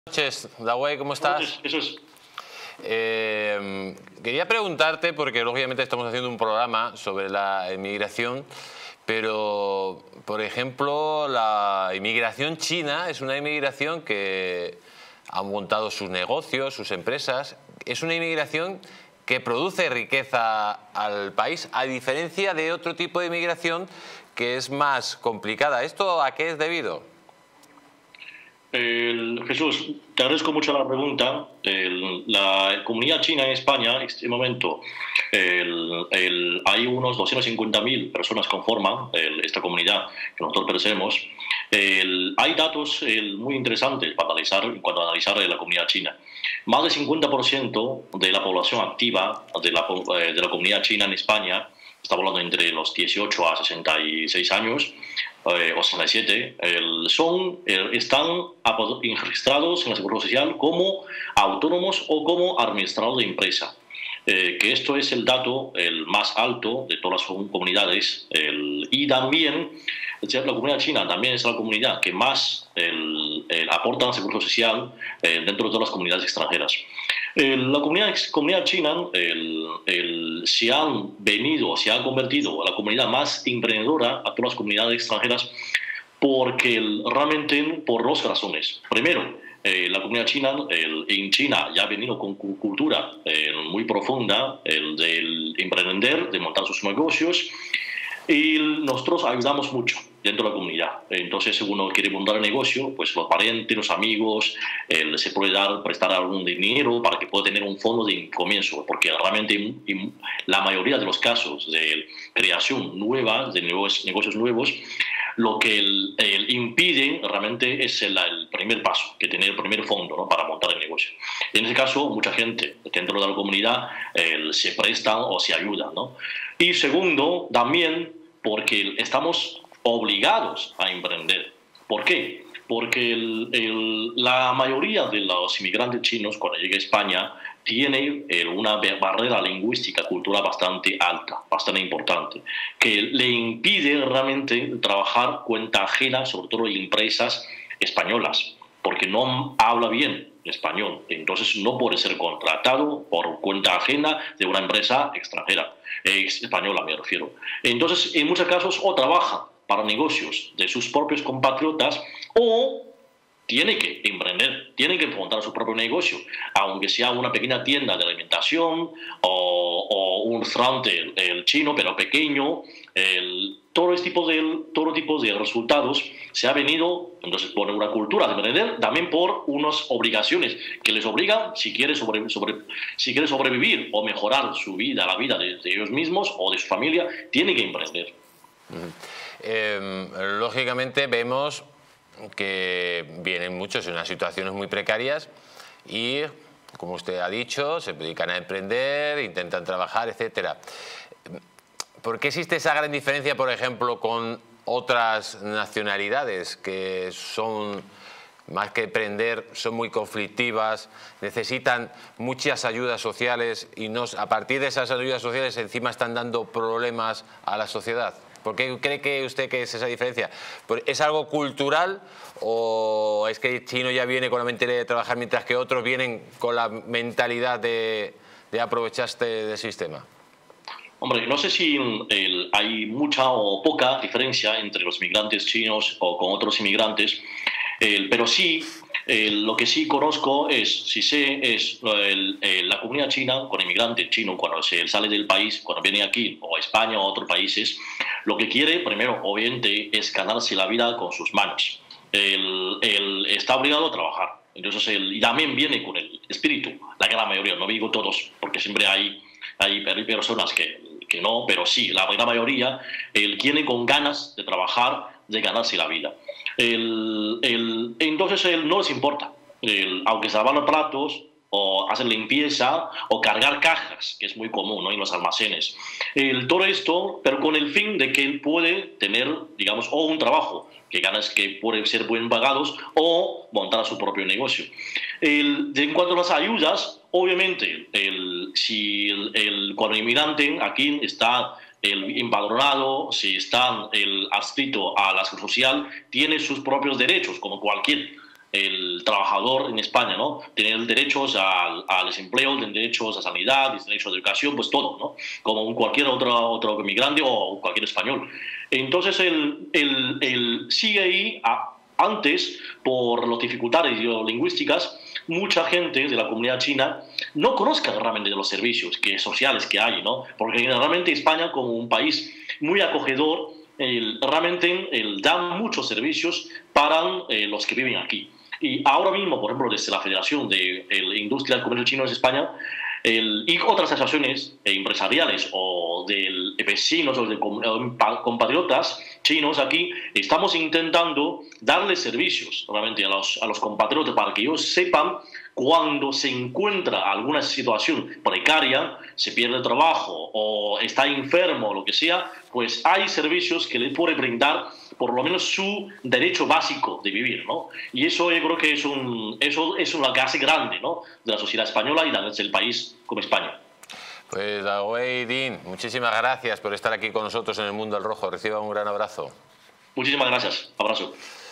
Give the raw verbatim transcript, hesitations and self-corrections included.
Buenas noches, Dawei, ¿cómo estás? Eso es. Eh, quería preguntarte, porque lógicamente estamos haciendo un programa sobre la inmigración, pero, por ejemplo, la inmigración china es una inmigración que ha montado sus negocios, sus empresas. Es una inmigración que produce riqueza al país, a diferencia de otro tipo de inmigración que es más complicada. ¿Esto a qué es debido? El, Jesús, te agradezco mucho la pregunta. El, la comunidad china en España, en este momento, el, el, hay unos doscientas cincuenta mil personas que conforman el, esta comunidad que nosotros pertenecemos. El, hay datos el, muy interesantes para analizar, cuando analizar la comunidad china. Más del cincuenta por ciento de la población activa de la, de la comunidad china en España, estamos hablando entre los dieciocho a sesenta y seis años, Eh, o sesenta y siete, el, son, el, están registrados en la Seguridad Social como autónomos o como administradores de empresa. Eh, que esto es el dato el más alto de todas las comunidades. El, y también, la comunidad china también es la comunidad que más el, el, aporta a la Seguridad Social eh, dentro de todas las comunidades extranjeras. El, la comunidad, comunidad china el, el, se han venido, se ha convertido en la comunidad más emprendedora a todas las comunidades extranjeras porque el, realmente por dos razones. Primero, eh, la comunidad china el, en China ya ha venido con cultura eh, muy profunda el, del emprender, de montar sus negocios, y nosotros ayudamos mucho dentro de la comunidad. Entonces, si uno quiere montar el negocio, pues los parientes, los amigos, eh, se puede dar, prestar algún dinero para que pueda tener un fondo de comienzo, porque realmente en la mayoría de los casos de creación nueva, de negocios, negocios nuevos, lo que el, el impide realmente es el, el primer paso, que tener el primer fondo, ¿no?, para montar el negocio. En ese caso, mucha gente dentro de la comunidad eh, se presta o se ayuda, ¿no? Y segundo, también porque estamos obligados a emprender. ¿Por qué? Porque el, el, la mayoría de los inmigrantes chinos, cuando llega a España, tiene eh, una barrera lingüística, cultural bastante alta, bastante importante, que le impide realmente trabajar cuenta ajena, sobre todo en empresas españolas, porque no habla bien español, entonces no puede ser contratado por cuenta ajena de una empresa extranjera, eh, española me refiero. Entonces, en muchos casos, o trabaja para negocios de sus propios compatriotas, o tiene que emprender, tiene que montar su propio negocio, aunque sea una pequeña tienda de alimentación o, o un restaurante el, el chino, pero pequeño. El, todo este tipo de, todo tipo de resultados se ha venido, entonces, por una cultura de emprender, también por unas obligaciones que les obligan, si quiere, sobre, sobre, si quiere sobrevivir o mejorar su vida, la vida de, de ellos mismos o de su familia, tienen que emprender. Uh-huh. eh, lógicamente vemos que vienen muchos en unas situaciones muy precarias y, como usted ha dicho, se dedican a emprender, intentan trabajar, etcétera. ¿Por qué existe esa gran diferencia, por ejemplo, con otras nacionalidades que son, más que emprender, son muy conflictivas, necesitan muchas ayudas sociales y nos, a partir de esas ayudas sociales encima están dando problemas a la sociedad? ¿Por qué cree que usted que es esa diferencia? ¿Es algo cultural o es que el chino ya viene con la mentalidad de trabajar mientras que otros vienen con la mentalidad de, de aprovecharse del sistema? Hombre, no sé si el, hay mucha o poca diferencia entre los inmigrantes chinos o con otros inmigrantes, el, pero sí, el, lo que sí conozco es, si sé, es el, el, la comunidad china, con inmigrante chino, cuando se sale del país, cuando viene aquí, o a España o a otros países, lo que quiere, primero, obviamente, es ganarse la vida con sus manos. El, el, está obligado a trabajar. Entonces, el, y también viene con el espíritu, la gran mayoría, no digo todos, porque siempre hay, hay personas que, que no, pero sí, la gran mayoría, el, viene con ganas de trabajar, de ganarse la vida. El, el, entonces, el, no les importa, el, aunque se lavan los platos, o hacer limpieza, o cargar cajas, que es muy común, ¿no?, en los almacenes. El, todo esto, pero con el fin de que él puede tener, digamos, o un trabajo, que ganas que pueden ser bien pagados, o montar su propio negocio. El, en cuanto a las ayudas, obviamente, el, si el, el, cuando el inmigrante aquí está el empadronado, si está el adscrito a la seguridad social, tiene sus propios derechos, como cualquier el trabajador en España, ¿no? Tener derechos al, al desempleo, tener derechos a sanidad, derechos a educación, pues todo, ¿no? Como un cualquier otro, otro inmigrante o cualquier español. Entonces, él, él, él sigue ahí, a, antes, por las dificultades lingüísticas, mucha gente de la comunidad china no conozca realmente de los servicios que, sociales que hay, ¿no? Porque realmente España, como un país muy acogedor, el, realmente el, da muchos servicios para eh, los que viven aquí. Y ahora mismo, por ejemplo, desde la Federación de el Industria del Comercio Chino de España, el, y otras asociaciones empresariales o de vecinos o de compatriotas chinos aquí, estamos intentando darles servicios realmente a los, a los compatriotas para que ellos sepan cuando se encuentra alguna situación precaria, se pierde el trabajo o está enfermo o lo que sea, pues hay servicios que le puede brindar por lo menos su derecho básico de vivir, ¿no? Y eso yo creo que es, un, eso es una clase grande, ¿no?, de la sociedad española y del país como España. Pues Dawei Din, muchísimas gracias por estar aquí con nosotros en El Mundo al Rojo. Reciba un gran abrazo. Muchísimas gracias. Abrazo.